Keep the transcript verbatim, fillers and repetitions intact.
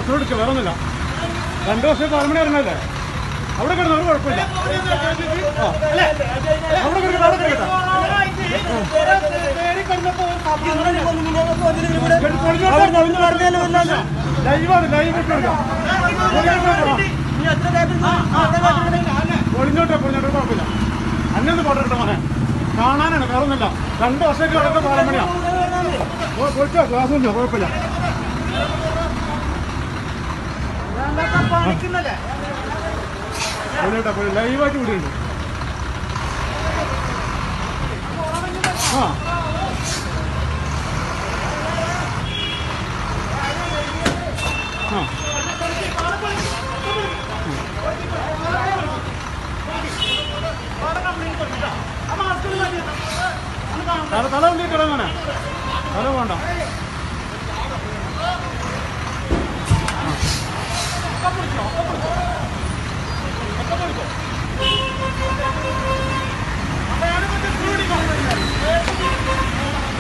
എടുക്കുക, വേറെ ഒന്നുമില്ല. രണ്ടു വർഷം പാലമണി ഇറങ്ങല്ലേ, അവിടെ കിടന്നു, ഒരു കുഴപ്പമില്ല. അവിടെ കിടക്കട്ടെ, അവിടെ കിടക്കട്ടെ. ലൈവാണ്, ലൈവ് ഇട്ട് കൊടുക്കാം. പൊളിഞ്ഞോട്ടെ, പൊളിഞ്ഞോട്ടെ, കുഴപ്പമില്ല. അന്നൊന്ന് പോട്ടെ മോനെ, കാണാനാണ്, വേറെ ഒന്നുമില്ല. രണ്ട് വർഷമായിട്ട് കിടക്കുന്ന പാലമണിയാണ്. പൊളിച്ചോ, ക്ലാസ് ഉണ്ടോ, കുഴപ്പമില്ല. പൊളിയോട്ടെ, പൊളി ലൈവായിട്ട് വിടുന്നുണ്ട്. ആ തല തല കൊണ്ടിട്ട് ഇറങ്ങാനാ, തല വേണ്ട. ആ